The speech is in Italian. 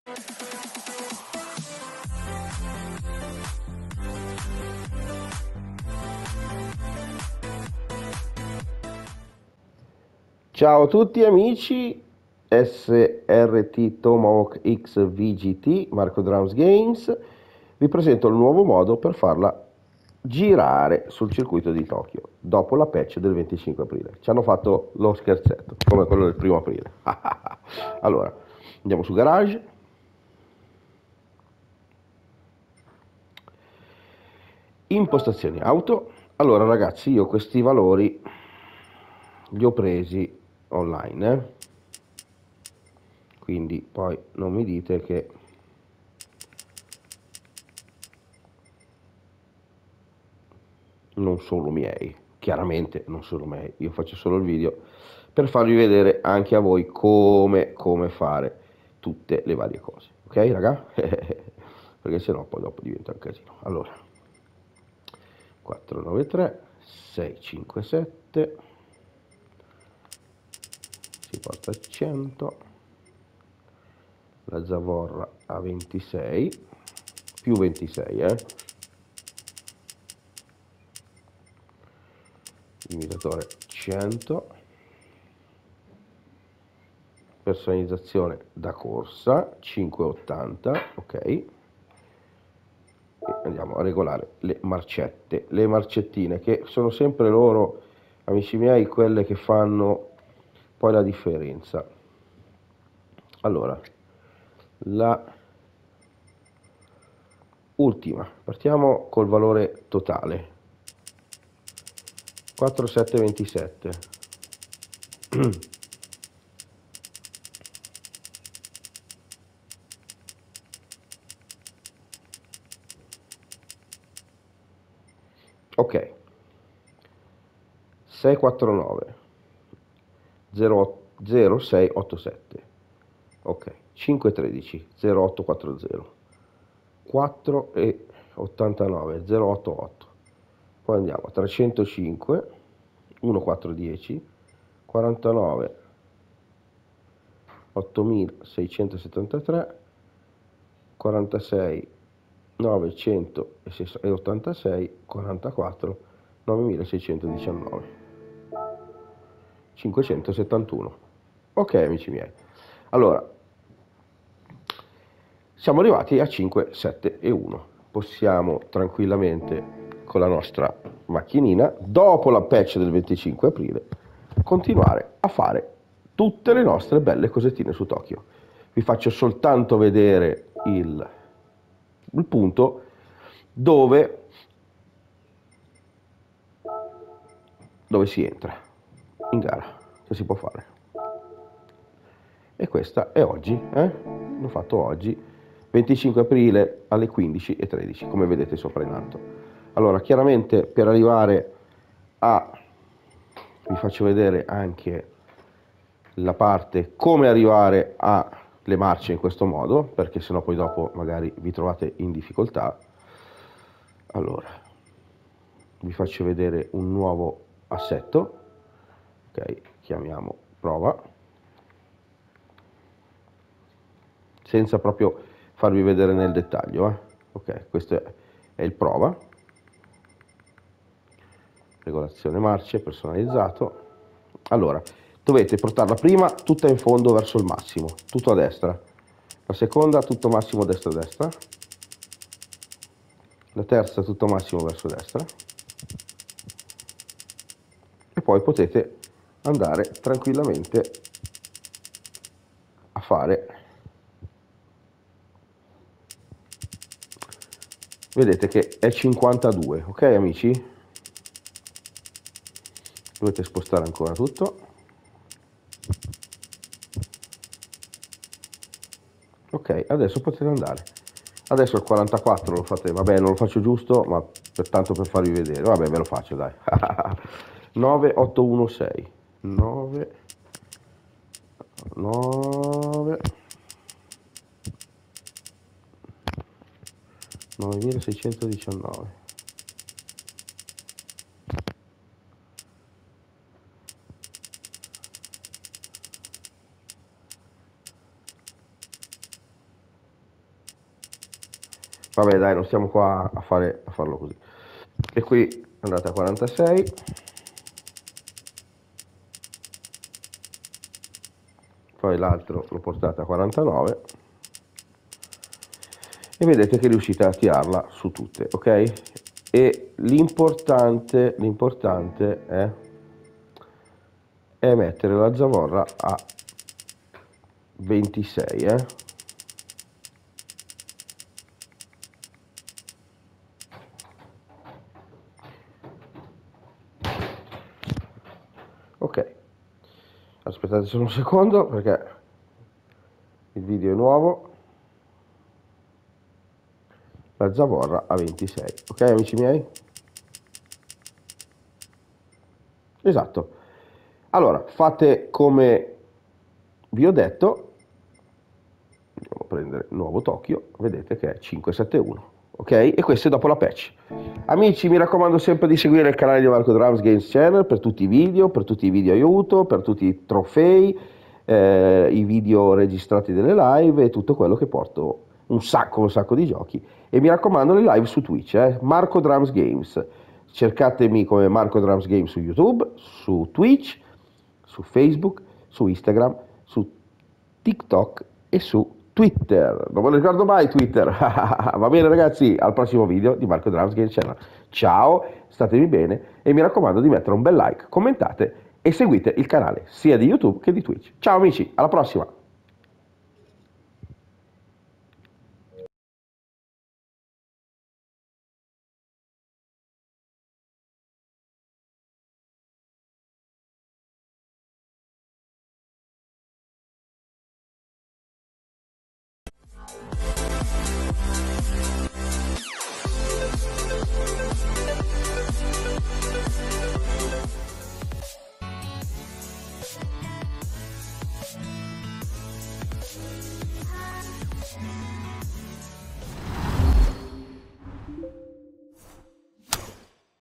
Ciao a tutti amici, SRT Tomahawk X VGT Marco Drums Games, vi presento il nuovo modo per farla girare sul circuito di Tokyo dopo la patch del 25 aprile. Ci hanno fatto lo scherzetto come quello del 1 aprile. Allora, andiamo su Garage, impostazioni auto. Allora ragazzi, io questi valori li ho presi online, quindi poi non mi dite che non sono miei, chiaramente non sono miei, io faccio solo il video per farvi vedere anche a voi come fare tutte le varie cose, ok raga? Perché sennò poi dopo diventa un casino. Allora, 493 657, si porta a 100, la zavorra a 26 più 26, limitatore 100, personalizzazione da corsa 580, ok, e andiamo a regolare le marcettine che sono sempre loro, amici miei, quelle che fanno poi la differenza. Allora, la ultima, partiamo col valore totale 4727. Ok, 649 0687, ok, 513 0840, 4 e 89 088, poi andiamo a 305 1410 49 8673 46 986 44 9619 571. Ok amici miei, allora siamo arrivati a 5, 7 e 1. Possiamo tranquillamente con la nostra macchinina, dopo la patch del 25 aprile, continuare a fare tutte le nostre belle cosettine su Tokyo. Vi faccio soltanto vedere il punto dove si entra in gara, che si può fare. E questa è oggi, l'ho fatto oggi, 25 aprile alle 15:13, come vedete sopra in alto. Allora, chiaramente per arrivare vi faccio vedere anche la parte come arrivare alle marce in questo modo, perché sennò poi dopo magari vi trovate in difficoltà. Allora, vi faccio vedere un nuovo assetto, ok, chiamiamo prova, senza proprio farvi vedere nel dettaglio, ok, questo è il prova, regolazione marce, personalizzato. Allora, dovete portarla prima tutta in fondo verso il massimo, tutto a destra, la seconda tutto massimo destra destra, la terza tutto massimo verso destra, e poi potete andare tranquillamente a fare, vedete che è 52, ok amici? Dovete spostare ancora tutto, ok, adesso potete andare. Adesso il 44 lo fate, vabbè non lo faccio giusto, ma tanto per farvi vedere, vabbè ve lo faccio dai. 9816 9 9 9619. Vabbè dai, non stiamo qua a farlo così. E qui andate a 46. Poi l'altro lo portate a 49 e vedete che riuscite a tirarla su tutte, ok? E l'importante è mettere la zavorra a 26, ok. Aspettate solo un secondo perché il video è nuovo. La zavorra a 26, ok amici miei? Esatto. Allora, fate come vi ho detto. Andiamo a prendere il nuovo Tokyo, vedete che è 571, ok? E questo è dopo la patch. Amici, mi raccomando sempre di seguire il canale di Marco Drums Games Channel per tutti i video aiuto, per tutti i trofei, i video registrati delle live e tutto quello che porto, un sacco di giochi. E mi raccomando le live su Twitch, Marco Drums Games. Cercatemi come Marco Drums Games su YouTube, su Twitch, su Facebook, su Instagram, su TikTok e su Twitter. Non me lo ricordo mai Twitter. Va bene ragazzi, al prossimo video di Marco Drums Game Channel. Ciao, statemi bene e mi raccomando di mettere un bel like, commentate e seguite il canale sia di YouTube che di Twitch. Ciao amici, alla prossima!